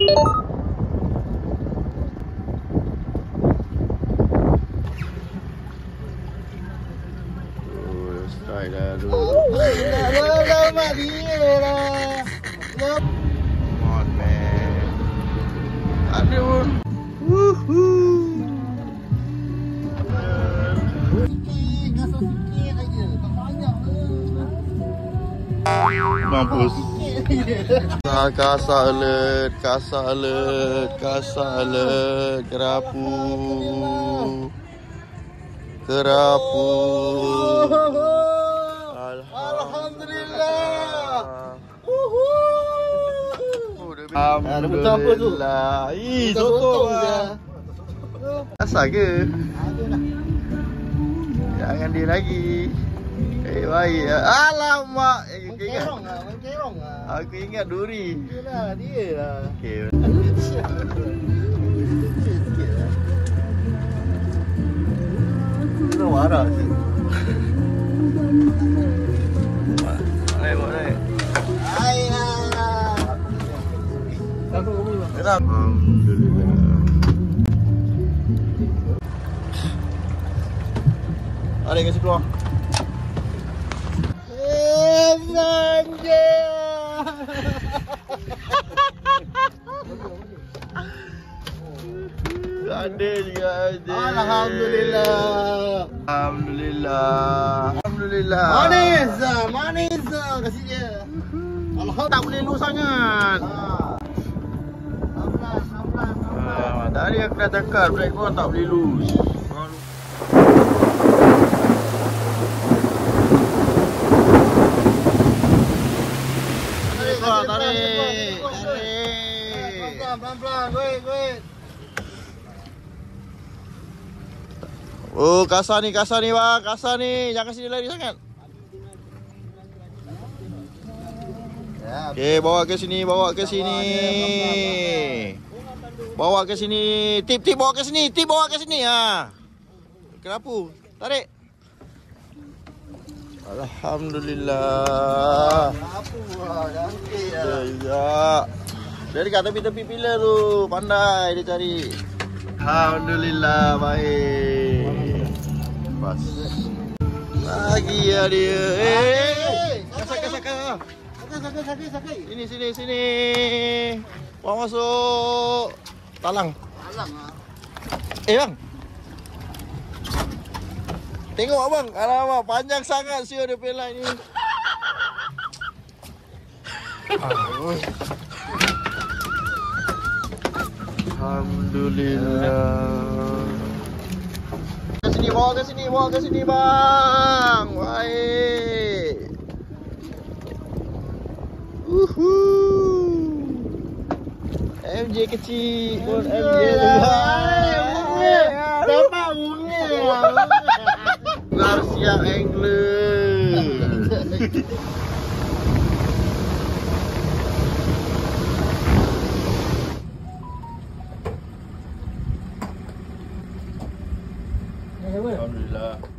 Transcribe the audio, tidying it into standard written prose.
Start dah dulu. Mak dia lah. Come on man. Aduh. Woohoo. Kasar sikit aja. Tak banyak ke. Mampus. Sikit aja. Kasar alert, kasar alert, kasar alert. Kerapu. Kerapu. Alhamdulillah. Alhamdulillah. Ih, sotong lah. Kasar ke? Jangan dia lagi. Baik. Alamak. Main kerong lah. Aku ingat duri. Yelah, dia lah. Okay. Kena marah je. Naik. Ayah. Alhamdulillah. Ada kasi keluar. Ada juga ada. Alhamdulillah. Alhamdulillah. Manis kasih dia. Alhamdulillah. Tak boleh lu sangat. Tadi aku dah cakap break kau tak boleh lose. Tarik. Pelan-pelan, wait. Oh, kasar ni bang, kasar ni. Jangan sini lari sangat. Okey, bawa ke sini. Bawa ke sini. Tip bawa ke sini. Ha. Kenapa? Tarik. Alhamdulillah. Ya. Dia dekat tepi-tepi pilar tu. Pandai dia cari. Alhamdulillah, baik. Pas. Lagi ya dia. Kasar. Sakit. Sini. Bawa masuk. Talang lah. bang. Tengok abang. Alamak, panjang sangat siul dia punya line ni. Alhamdulillah. Bawa ke sini bang. Baik. MJ kecil pun MJ Dapat bunga. Garcia Angler. Alhamdulillah.